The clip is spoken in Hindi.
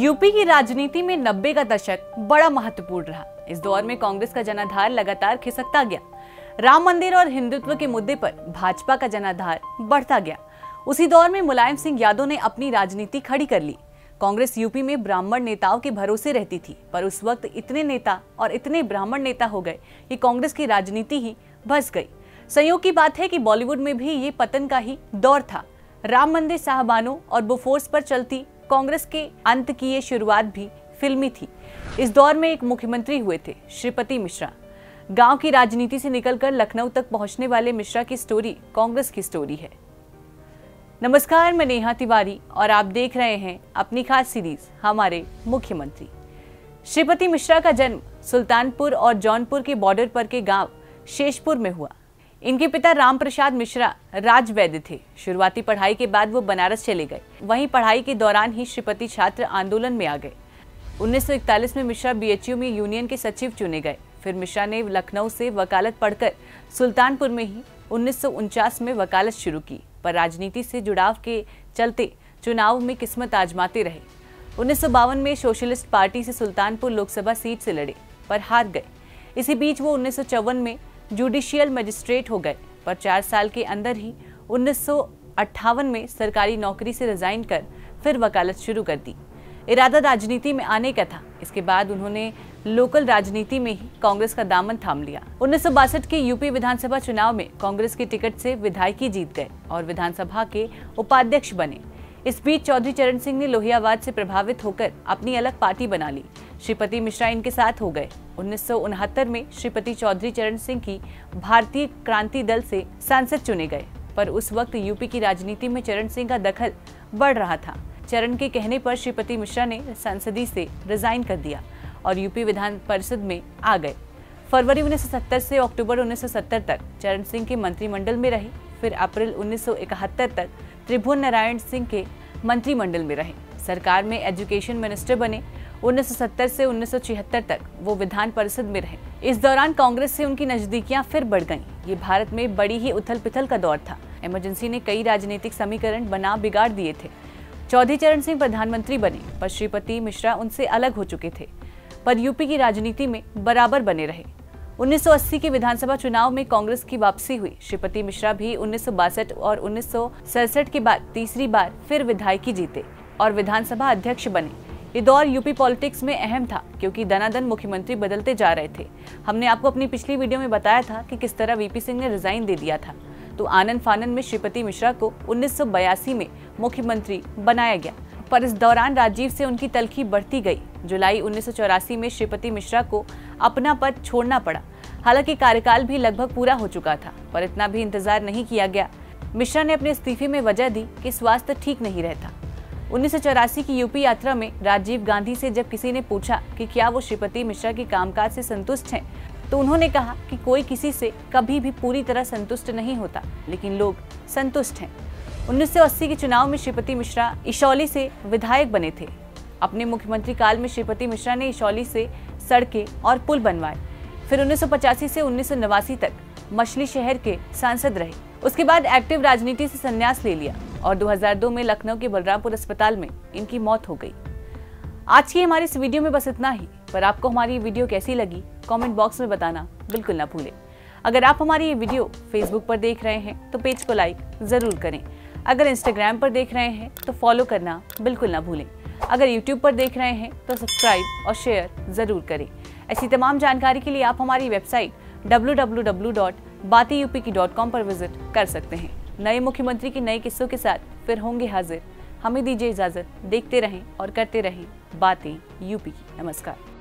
यूपी की राजनीति में 90 का दशक बड़ा महत्वपूर्ण रहा। इस दौर में कांग्रेस का जनाधार लगातार खिसकता गया। राम मंदिर और हिंदुत्व के मुद्दे पर भाजपा का जनाधार बढ़ता गया। उसी दौर में मुलायम सिंह यादव ने अपनी राजनीति खड़ी कर ली। कांग्रेस यूपी में ब्राह्मण नेताओं के भरोसे रहती थी, पर उस वक्त इतने नेता और इतने ब्राह्मण नेता हो गए कि कांग्रेस की राजनीति ही बस गई। संयोग की बात है कि बॉलीवुड में भी ये पतन का ही दौर था। राम मंदिर साहबानों और बोफोर्स पर चलती कांग्रेस के अंत की ये शुरुआत भी फिल्मी थी। इस दौर में एक मुख्यमंत्री हुए थे श्रीपति मिश्रा। गांव की राजनीति से निकलकर लखनऊ तक पहुंचने वाले मिश्रा की स्टोरी कांग्रेस की स्टोरी है। नमस्कार, मैं नेहा तिवारी और आप देख रहे हैं अपनी खास सीरीज हमारे मुख्यमंत्री। श्रीपति मिश्रा का जन्म सुल्तानपुर और जौनपुर के बॉर्डर पर के गांव शेषपुर में हुआ। इनके पिता राम प्रसाद मिश्रा राजवैद्य थे। शुरुआती पढ़ाई के बाद वो बनारस चले गए। वहीं पढ़ाई के दौरान ही श्रीपति छात्र आंदोलन में आ गए। 1941 में मिश्रा बीएचयू में यूनियन के सचिव चुने गए। फिर मिश्रा ने लखनऊ से वकालत पढ़कर सुल्तानपुर में ही 1949 में वकालत शुरू की, पर राजनीति से जुड़ाव के चलते चुनाव में किस्मत आजमाते रहे। 1952 में सोशलिस्ट पार्टी से सुल्तानपुर लोकसभा सीट से लड़े, पर हार गए। इसी बीच वो 1954 में जुडिशियल मजिस्ट्रेट हो गए, पर 4 साल के अंदर ही 1958 में सरकारी नौकरी से रिजाइन कर फिर वकालत शुरू कर दी। इरादा राजनीति में आने का था। इसके बाद उन्होंने लोकल राजनीति में ही कांग्रेस का दामन थाम लिया। 1962 के यूपी विधानसभा चुनाव में कांग्रेस के टिकट से विधायकी जीत गए और विधानसभा के उपाध्यक्ष बने। इस बीच चौधरी चरण सिंह ने लोहियावाद से प्रभावित होकर अपनी अलग पार्टी बना ली। श्रीपति मिश्रा इनके साथ हो गए। 1969 में श्रीपति चौधरी चरण सिंह की भारतीय क्रांति दल से सांसद चुने गए, पर उस वक्त यूपी की राजनीति में चरण सिंह का दखल बढ़ रहा था। चरण के कहने पर श्रीपति मिश्रा ने संसदी से रिजाइन कर दिया और यूपी विधान परिषद में आ गए। फरवरी 1970 से अक्टूबर 1970 तक चरण सिंह के मंत्रिमंडल में रहे। फिर अप्रैल 1971 तक त्रिभुवन नारायण सिंह के मंत्रिमंडल में रहे। सरकार में एजुकेशन मिनिस्टर बने। 1970 से 1976 तक वो विधान परिषद में रहे। इस दौरान कांग्रेस से उनकी नजदीकियां फिर बढ़ गईं। ये भारत में बड़ी ही उथल पुथल का दौर था। इमरजेंसी ने कई राजनीतिक समीकरण बना बिगाड़ दिए थे। चौधरी चरण सिंह प्रधानमंत्री बने, पर श्रीपति मिश्रा उनसे अलग हो चुके थे, पर यूपी की राजनीति में बराबर बने रहे। 1980 के विधानसभा चुनाव में कांग्रेस की वापसी हुई। श्रीपति मिश्रा भी 1962 और 1967 के बाद तीसरी बार फिर विधायकी जीते और विधानसभा अध्यक्ष बने। ये दौर यूपी पॉलिटिक्स में अहम था, क्योंकि दनादन मुख्यमंत्री बदलते जा रहे थे। हमने आपको अपनी पिछली वीडियो में बताया था कि किस तरह वीपी सिंह ने रिजाइन दे दिया था, तो आनन फानन में श्रीपति मिश्रा को 1982 में मुख्यमंत्री बनाया गया, पर इस दौरान राजीव से उनकी तल्खी बढ़ती गई। जुलाई 1984 में श्रीपति मिश्रा को अपना पद छोड़ना पड़ा। हालांकि कार्यकाल भी लगभग पूरा हो चुका था, पर इतना भी इंतजार नहीं किया गया। मिश्रा ने अपने इस्तीफे में वजह दी कि स्वास्थ्य ठीक नहीं रहता। 1984 की यूपी यात्रा में राजीव गांधी से जब किसी ने पूछा कि क्या वो श्रीपति मिश्रा के कामकाज से संतुष्ट हैं, तो उन्होंने कहा कि कोई किसी से कभी भी पूरी तरह संतुष्ट नहीं होता, लेकिन लोग संतुष्ट हैं। 1980 के चुनाव में श्रीपति मिश्रा इशौली से विधायक बने थे। अपने मुख्यमंत्री काल में श्रीपति मिश्रा ने इशौली से सड़कें और पुल बनवाए। फिर 1985 से 1989 तक मछली शहर के सांसद रहे। उसके बाद एक्टिव राजनीति से संन्यास ले लिया और 2002 में लखनऊ के बलरामपुर अस्पताल में इनकी मौत हो गई। आज की हमारी इस वीडियो में बस इतना ही, पर आपको हमारी ये वीडियो कैसी लगी कमेंट बॉक्स में बताना बिल्कुल ना भूलें। अगर आप हमारी ये वीडियो फेसबुक पर देख रहे हैं तो पेज को लाइक जरूर करें। अगर इंस्टाग्राम पर देख रहे हैं तो फॉलो करना बिल्कुल ना भूलें। अगर यूट्यूब पर देख रहे हैं तो सब्सक्राइब और शेयर जरूर करें। ऐसी तमाम जानकारी के लिए आप हमारी वेबसाइट www.bateyupki.com पर विजिट कर सकते हैं। नए मुख्यमंत्री के नए किस्सों के साथ फिर होंगे हाजिर। हमें दीजिए इजाजत। देखते रहें और करते रहें बातें यूपी की। नमस्कार।